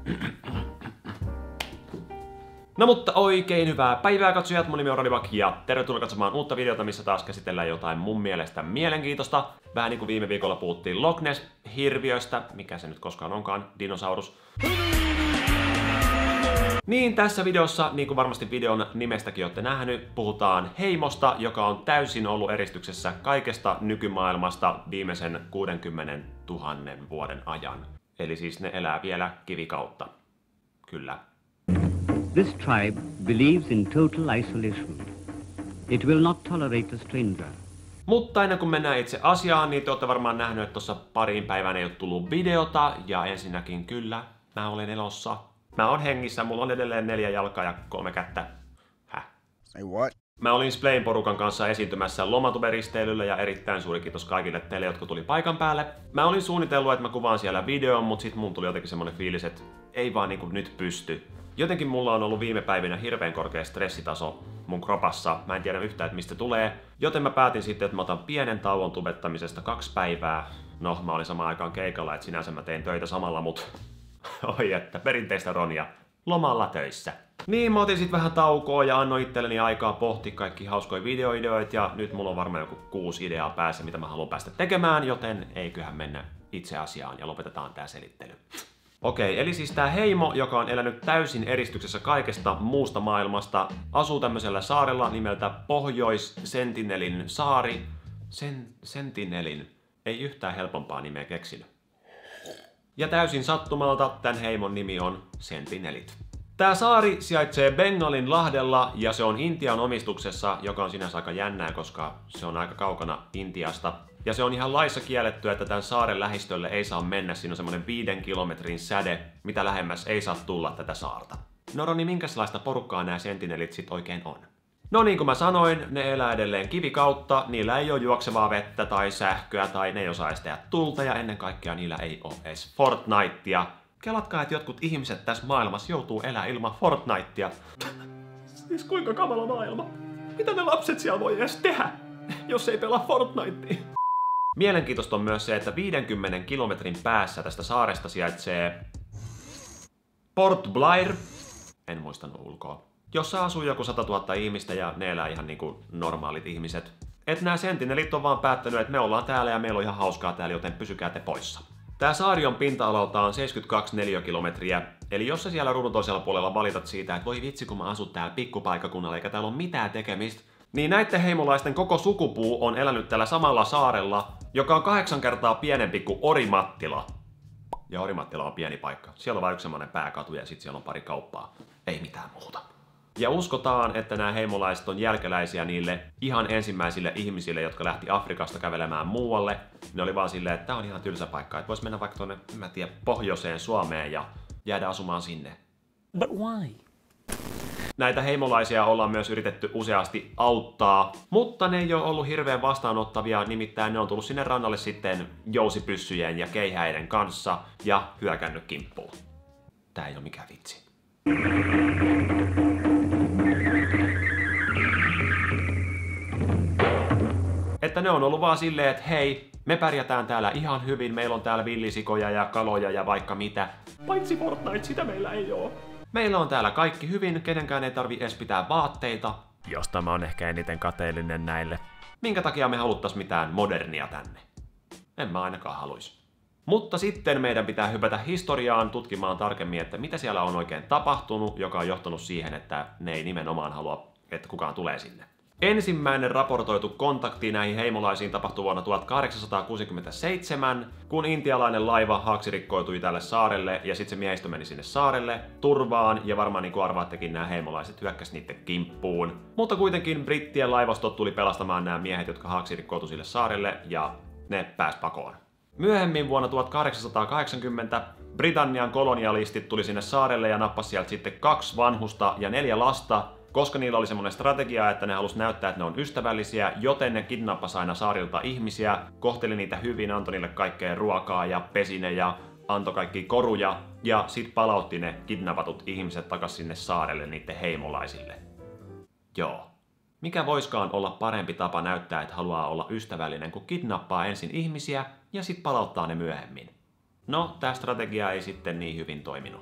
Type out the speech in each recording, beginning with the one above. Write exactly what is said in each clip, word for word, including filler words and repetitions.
No mutta oikein hyvää päivää katsojat, mun nimi on Rodibak ja tervetuloa katsomaan uutta videota, missä taas käsitellään jotain mun mielestä mielenkiintoista. Vähän niin kuin viime viikolla puhuttiin Loch Ness-hirviöstä, mikä se nyt koskaan onkaan, dinosaurus. Niin tässä videossa, niin kuin varmasti videon nimestäkin olette nähnyt, puhutaan heimosta, joka on täysin ollut eristyksessä kaikesta nykymaailmasta viimeisen kuudenkymmenentuhannen vuoden ajan. Eli siis ne elää vielä kivikautta. Kyllä. This tribe believes in total isolation. It will not tolerate a stranger. Mutta ennen kuin mennään itse asiaan, niin te olette varmaan nähnyt, että tuossa pariin päivään ei ole tullut videota. Ja ensinnäkin kyllä, mä olen elossa. Mä oon hengissä, mulla on edelleen neljä jalkaa ja kolme kättä. Häh? Say what? Mä olin Splayn porukan kanssa esiintymässä Lomatube-risteilyllä ja erittäin suuri kiitos kaikille teille, jotka tuli paikan päälle. Mä olin suunnitellut, että mä kuvaan siellä videon, mutta sit mun tuli jotenkin semmonen fiilis, että ei vaan niinku nyt pysty. Jotenkin mulla on ollut viime päivinä hirveän korkea stressitaso mun kropassa. Mä en tiedä yhtään, että mistä tulee. Joten mä päätin sitten, että mä otan pienen tauon tubettamisesta kaksi päivää. No, mä olin samaan aikaan keikalla, että sinänsä mä tein töitä samalla, mut oi että, perinteistä Ronia. Lomalla töissä. Niin, mä otin sit vähän taukoa ja annoin itselleni aikaa pohtia kaikki hauskoja videoideoita ja nyt mulla on varmaan joku kuusi ideaa päässä, mitä mä haluan päästä tekemään, joten eiköhän mennä itse asiaan ja lopetetaan tää selittely. Okei, eli siis tää heimo, joka on elänyt täysin eristyksessä kaikesta muusta maailmasta, asuu tämmöisellä saarella nimeltä Pohjois-Sentinelin saari. Sen, Sentinelin. Ei yhtään helpompaa nimeä keksinyt. Ja täysin sattumalta tän heimon nimi on Sentinelit. Tää saari sijaitsee Bengalin lahdella ja se on Intian omistuksessa, joka on sinänsä aika jännää, koska se on aika kaukana Intiasta. Ja se on ihan laissa kielletty, että tämän saaren lähistölle ei saa mennä. Siinä on semmonen viiden kilometrin säde, mitä lähemmäs ei saa tulla tätä saarta. No Roni, minkälaista porukkaa nämä sentinelit sit oikein on? No niin kuin mä sanoin, ne elää edelleen kivikautta, niillä ei ole juoksevaa vettä tai sähköä tai ne ei osaa edes tehdä tulta ja ennen kaikkea niillä ei ole edes Fortnitea. Kelatkaa, että jotkut ihmiset tässä maailmassa joutuu elää ilman Fortnitea. Siis kuinka kamala maailma? Mitä ne lapset siellä voi edes tehdä, jos ei pelaa Fortnitea? Mielenkiintoista on myös se, että viidenkymmenen kilometrin päässä tästä saaresta sijaitsee Port Blair, en muistanut ulkoa, jossa asuu joku sata tuhatta ihmistä ja ne elää ihan niinku normaalit ihmiset. Et nää sentinelit on vaan päättänyt, että me ollaan täällä ja meillä on ihan hauskaa täällä, joten pysykää te poissa. Tää saari on pinta-alaltaan seitsemänkymmentäkaksi neliökilometriä, eli jos sä siellä ruudun toisella puolella valitat siitä, että voi vitsi kun mä asun täällä pikkupaikakunnalla eikä täällä ole mitään tekemistä, niin näiden heimolaisten koko sukupuu on elänyt tällä samalla saarella, joka on kahdeksan kertaa pienempi kuin Orimattila. Ja Orimattila on pieni paikka. Siellä on vain yksi semmonen pääkatu ja sit siellä on pari kauppaa. Ei mitään muuta. Ja uskotaan, että nämä heimolaiset on jälkeläisiä niille ihan ensimmäisille ihmisille, jotka lähti Afrikasta kävelemään muualle. Ne oli vaan silleen, että tää on ihan tylsä paikka, että vois mennä vaikka tuonne, en mä tiedä, pohjoiseen Suomeen ja jäädä asumaan sinne. But why? Näitä heimolaisia ollaan myös yritetty useasti auttaa, mutta ne ei ole ollut hirveän vastaanottavia, nimittäin ne on tullut sinne rannalle sitten jousipyssyjen ja keihäiden kanssa ja hyökännyt kimppuun. Tää ei ole mikään vitsi. Että ne on ollut vaan silleen, että hei, me pärjätään täällä ihan hyvin, meillä on täällä villisikoja ja kaloja ja vaikka mitä. Paitsi Fortnite, sitä meillä ei oo. Meillä on täällä kaikki hyvin, kenenkään ei tarvi edes pitää vaatteita. Josta mä oon ehkä eniten kateellinen näille. Minkä takia me haluttais mitään modernia tänne? En mä ainakaan haluis. Mutta sitten meidän pitää hypätä historiaan tutkimaan tarkemmin, että mitä siellä on oikein tapahtunut, joka on johtanut siihen, että ne ei nimenomaan halua, että kukaan tulee sinne. Ensimmäinen raportoitu kontakti näihin heimolaisiin tapahtui vuonna tuhatkahdeksansataakuusikymmentäseitsemän, kun intialainen laiva haaksirikkoutui tälle saarelle ja sitten se miehistö meni sinne saarelle turvaan ja varmaan niin kuin arvaattekin nämä heimolaiset hyökkäs niiden kimppuun. Mutta kuitenkin brittien laivastot tuli pelastamaan nämä miehet, jotka haaksirikkoutui sille saarelle ja ne pääs pakoon. Myöhemmin vuonna tuhatkahdeksansataakahdeksankymmentä Britannian kolonialistit tuli sinne saarelle ja nappasi sieltä sitten kaksi vanhusta ja neljä lasta, koska niillä oli semmoinen strategia, että ne halusi näyttää, että ne on ystävällisiä, joten ne kidnappasi aina saarilta ihmisiä, kohteli niitä hyvin, antoi niille kaikkea ruokaa ja pesi ne ja antoi kaikki koruja ja sit palautti ne kidnappatut ihmiset takas sinne saarelle niiden heimolaisille. Joo. Mikä voiskaan olla parempi tapa näyttää, että haluaa olla ystävällinen, kun kidnappaa ensin ihmisiä ja sit palauttaa ne myöhemmin? No, tää strategia ei sitten niin hyvin toiminut.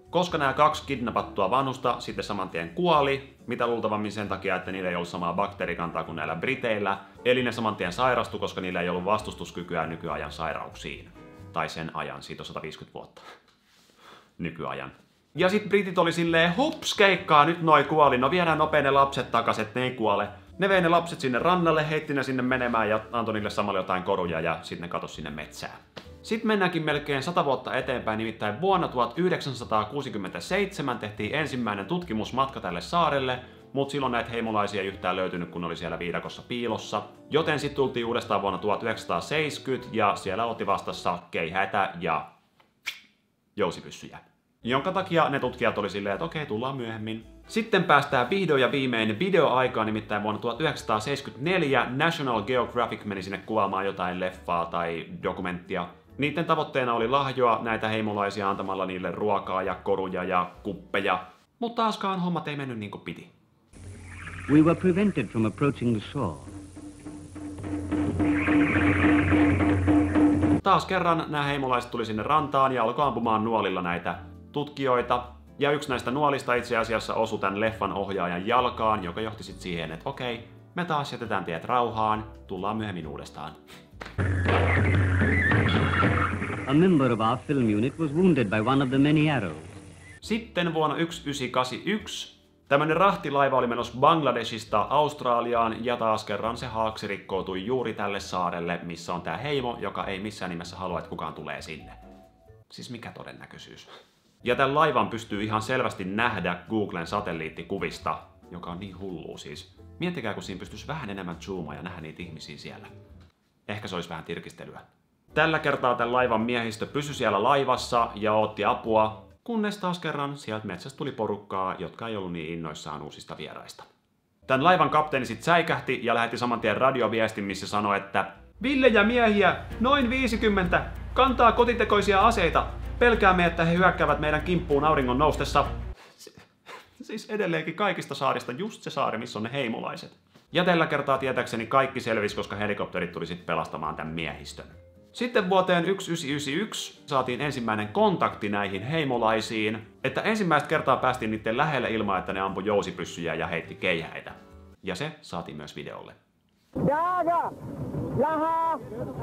Koska nämä kaksi kidnappattua vanhusta sitten saman tien kuoli, mitä luultavammin sen takia, että niillä ei ollut samaa bakteerikantaa kuin näillä briteillä, eli ne saman tien sairastui, koska niillä ei ollut vastustuskykyä nykyajan sairauksiin. Tai sen ajan, siitä on sata viisikymmentä vuotta. Nykyajan. Ja sit britit oli silleen, hups, keikkaa, nyt noi kuoli, no viedään nopea ne lapset takas, et ne ei kuole. Ne vei ne lapset sinne rannalle, heitti ne sinne menemään ja antoi niille samalle jotain koruja ja sitten ne katosi sinne metsään. Sitten mennäänkin melkein sata vuotta eteenpäin, nimittäin vuonna tuhatyhdeksänsataakuusikymmentäseitsemän tehtiin ensimmäinen tutkimusmatka tälle saarelle, mutta silloin näitä heimolaisia ei yhtään löytynyt, kun ne oli siellä viidakossa piilossa. Joten sitten tultiin uudestaan vuonna tuhatyhdeksänsataaseitsemänkymmentä ja siellä otti vastassa keihäitä ja jousipyssyjä. Jonka takia ne tutkijat oli silleen, että okei, tullaan myöhemmin. Sitten päästään vihdoin ja viimein videoaikaan, nimittäin vuonna tuhatyhdeksänsataaseitsemänkymmentäneljä National Geographic meni sinne kuvaamaan jotain leffaa tai dokumenttia. Niiden tavoitteena oli lahjoa näitä heimolaisia antamalla niille ruokaa ja koruja ja kuppeja, mutta taaskaan hommat ei mennyt niin kuin piti. We were prevented from approaching the shore. Taas kerran nämä heimolaiset tuli sinne rantaan ja alkoi ampumaan nuolilla näitä tutkijoita. Ja yksi näistä nuolista itse asiassa osui tämän leffan ohjaajan jalkaan, joka johti sitten siihen, että okei, me taas jätetään teidät rauhaan, tullaan myöhemmin uudestaan. A member of our film unit was wounded by one of the many arrows. Sitten vuonna tuhatyhdeksänsataakahdeksankymmentäyksi tämmönen rahtilaiva oli menossa Bangladeshista Australiaan ja taas kerran se haaksi rikkoutui juuri tälle saarelle, missä on tää heimo, joka ei missään nimessä halua, että kukaan tulee sinne. Siis mikä todennäköisyys? Ja tämän laivan pystyy ihan selvästi nähdä Googlen satelliittikuvista, joka on niin hullua siis. Miettikää, kun siinä pystyisi vähän enemmän zoomaa ja nähdä niitä ihmisiä siellä. Ehkä se olisi vähän tirkistelyä. Tällä kertaa tämän laivan miehistö pysyi siellä laivassa ja otti apua, kunnes taas kerran sieltä metsästä tuli porukkaa, jotka ei ollut niin innoissaan uusista vieraista. Tämän laivan kapteeni sitten säikähti ja lähetti saman tien radioviestin, missä sanoi, että villejä miehiä, noin viisikymmentä, kantaa kotitekoisia aseita. Pelkäämme, että he hyökkäävät meidän kimppuun auringon noustessa. Siis edelleenkin kaikista saarista just se saari, missä on ne heimolaiset. Ja tällä kertaa tietääkseni kaikki selvisi, koska helikopterit tuli sitten pelastamaan tämän miehistön. Sitten vuoteen tuhatyhdeksänsataayhdeksänkymmentäyksi saatiin ensimmäinen kontakti näihin heimolaisiin, että ensimmäistä kertaa päästiin niiden lähelle ilman, että ne ampui jousipyssyjä ja heitti keihäitä. Ja se saatiin myös videolle. Daga! Laha!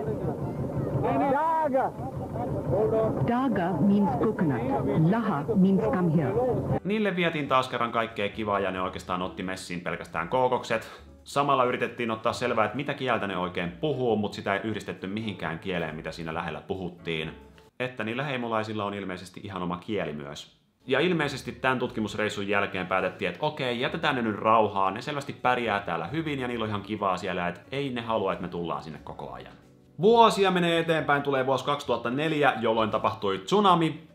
Daga! Daga means coconut. Laha means come here. Niille vietiin taas kerran kaikkea kivaa ja ne oikeastaan otti messiin pelkästään kookokset. Samalla yritettiin ottaa selvää, että mitä kieltä ne oikein puhuu, mutta sitä ei yhdistetty mihinkään kieleen, mitä siinä lähellä puhuttiin. Että niillä heimolaisilla on ilmeisesti ihan oma kieli myös. Ja ilmeisesti tämän tutkimusreissun jälkeen päätettiin, että okei, jätetään ne nyt rauhaan, ne selvästi pärjää täällä hyvin ja niillä on ihan kivaa siellä, että ei ne halua, että me tullaan sinne koko ajan. Vuosia menee eteenpäin, tulee vuosi kaksituhattaneljä, jolloin tapahtui tsunami.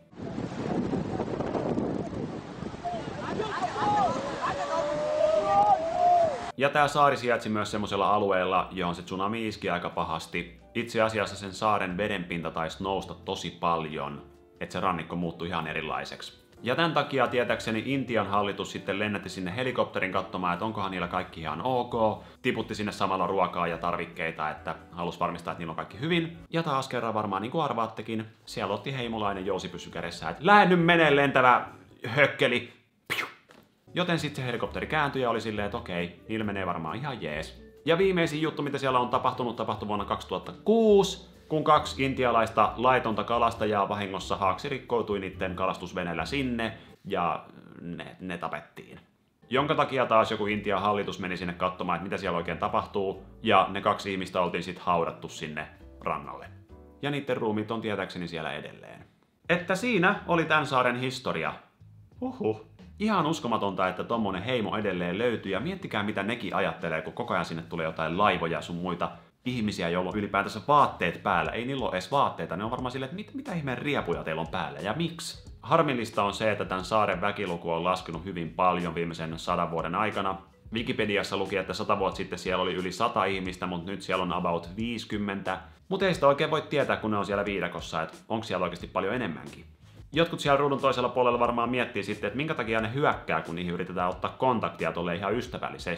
Ja tää saari sijaitsi myös semmoisella alueella, johon se tsunami iski aika pahasti. Itse asiassa sen saaren vedenpinta taisi nousta tosi paljon, että se rannikko muuttui ihan erilaiseksi. Ja tämän takia tietääkseni Intian hallitus sitten lennätti sinne helikopterin katsomaan, että onkohan niillä kaikki ihan ok. Tiputti sinne samalla ruokaa ja tarvikkeita, että halusi varmistaa, että niillä on kaikki hyvin. Ja taas kerran varmaan niin kuin arvaattekin, siellä otti heimolainen jousipyssy kädessä, että lähde nyt menee lentävä hökkeli. Piu. Joten sitten se helikopteri kääntyi ja oli silleen, että okei, niillä menee varmaan ihan jees. Ja viimeisin juttu, mitä siellä on tapahtunut, tapahtui vuonna kaksituhattakuusi. Kun kaksi intialaista laitonta kalastajaa vahingossa haaksi rikkoutui niiden kalastusveneellä sinne ja ne, ne tapettiin. Jonka takia taas joku Intian hallitus meni sinne katsomaan, että mitä siellä oikein tapahtuu, ja ne kaksi ihmistä oltiin sitten haudattu sinne rannalle. Ja niiden ruumiit on tietääkseni siellä edelleen. Että siinä oli tämän saaren historia. Huhhuh. Ihan uskomatonta, että tommonen heimo edelleen löytyy, ja miettikää mitä nekin ajattelee, kun koko ajan sinne tulee jotain laivoja sun muita ihmisiä, joilla on ylipäätänsä vaatteet päällä. Ei niillä ole edes vaatteita, ne on varmaan silleen, että mit, mitä ihmeen riepuja teillä on päällä ja miksi? Harmillista on se, että tämän saaren väkiluku on laskenut hyvin paljon viimeisen sadan vuoden aikana. Wikipediassa luki, että sata vuotta sitten siellä oli yli sata ihmistä, mutta nyt siellä on about viisikymmentä. Mutta ei sitä oikein voi tietää, kun ne on siellä viidakossa, että onko siellä oikeasti paljon enemmänkin. Jotkut siellä ruudun toisella puolella varmaan miettii sitten, että minkä takia ne hyökkää, kun niihin yritetään ottaa kontaktia tolle ihan ystävällisesti.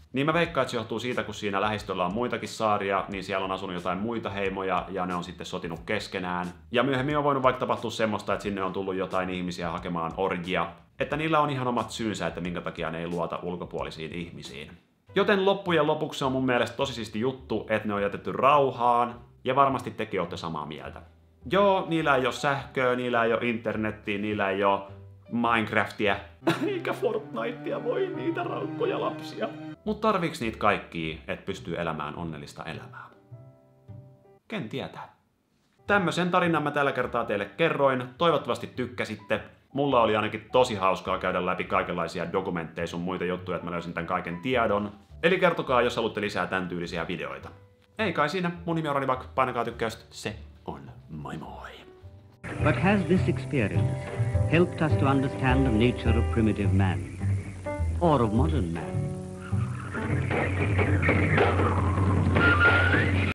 Niin mä veikkaan, että se johtuu siitä, kun siinä lähistöllä on muitakin saaria, niin siellä on asunut jotain muita heimoja ja ne on sitten sotinut keskenään. Ja myöhemmin on voinut vaikka tapahtua semmoista, että sinne on tullut jotain ihmisiä hakemaan orjia. Että niillä on ihan omat syynsä, että minkä takia ne ei luota ulkopuolisiin ihmisiin. Joten loppujen lopuksi on mun mielestä tosi siisti juttu, että ne on jätetty rauhaan, ja varmasti tekin olette samaa mieltä. Joo, niillä ei ole sähköä, niillä ei ole internettiä, niillä ei ole Minecraftia, eikä Fortnitea, voi niitä raukkoja lapsia. Mut tarviiks niitä kaikkia, et pystyy elämään onnellista elämää? Ken tietää? Tämmösen tarinan mä tällä kertaa teille kerroin, toivottavasti tykkäsitte. Mulla oli ainakin tosi hauskaa käydä läpi kaikenlaisia dokumentteja sun muita juttuja, että mä löysin tän kaiken tiedon. Eli kertokaa, jos haluatte lisää tän tyylisiä videoita. Ei kai siinä, mun nimi on Ronibak, painakaa tykkäystä, se on moi moi! But has this experience helped us to understand the nature of primitive man, or of modern man?